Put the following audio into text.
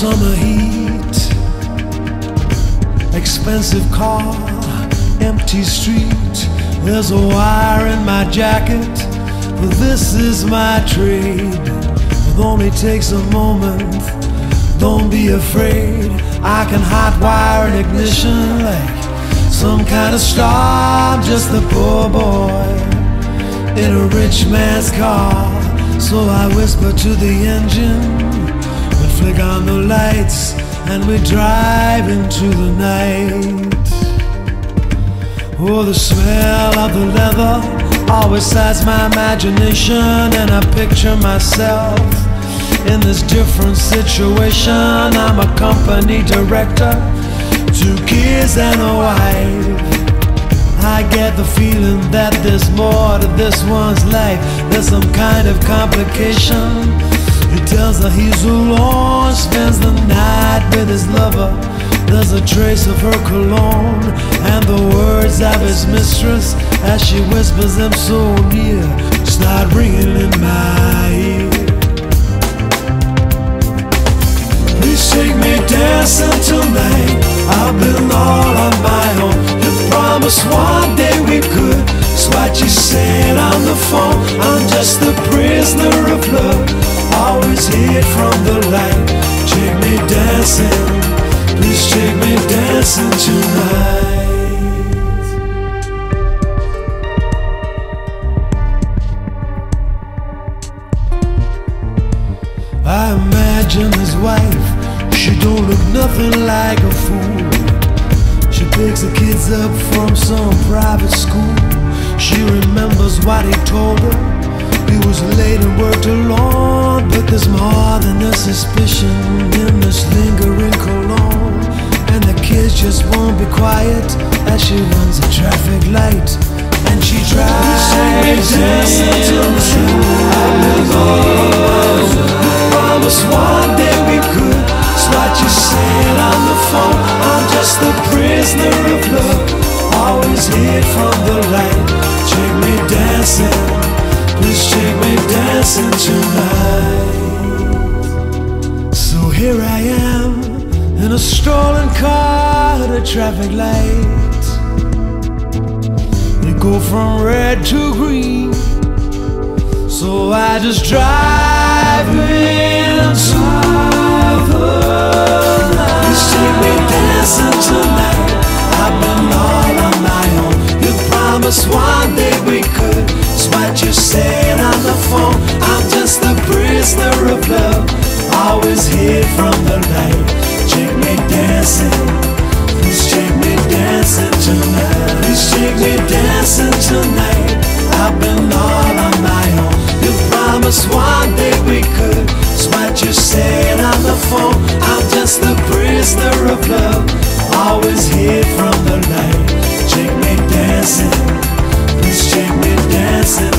summer heat, expensive car, empty street. There's a wire in my jacket, but this is my trade. It only takes a moment, don't be afraid. I can hotwire an ignition like some kind of star. I'm just a poor boy in a rich man's car. So I whisper to the engine, we flick on the lights, and we drive into the night. Oh, the smell of the leather always excites my imagination, and I picture myself in this different situation. I'm a company director, 2 kids and a wife. I get the feeling that there's more to this one's life. There's some kind of complication. He tells her he's alone, spends the night with his lover. There's a trace of her cologne and the words of his mistress as she whispers them so near, start ringing in my ear. Please take me dancing tonight, I've been all on my own. You promised one day we could, it's what you said on the phone. I'm just a prisoner of love, always hid from the light. Take me dancing, please take me dancing tonight. I imagine his wife, she don't look nothing like a fool. She picks the kids up from some private school. She remembers what he told her. He was late and worked alone, but there's more than a suspicion in this lingering cologne. And the kids just won't be quiet as she runs a traffic light, and she drives dancing till the promised one day we could, it's what you said on the phone. I'm just a prisoner of love, always hid from the light. Take me dancing, please take me dancing tonight. So here I am in a stolen car at a traffic light. You go from red to green, so I just drive into the night. Please take me dancing tonight, I've been all on my own. You promised one day we could, it's what you said on the phone. I'm just a prisoner of love, always hid from the light. Take me dancing, please take me dancing tonight. Please take me dancing tonight, I've been all on my own. You promised one day we could, it's what you said on the phone. I'm just a prisoner of love, always hid from the light. Take me dancing, please take me dancing.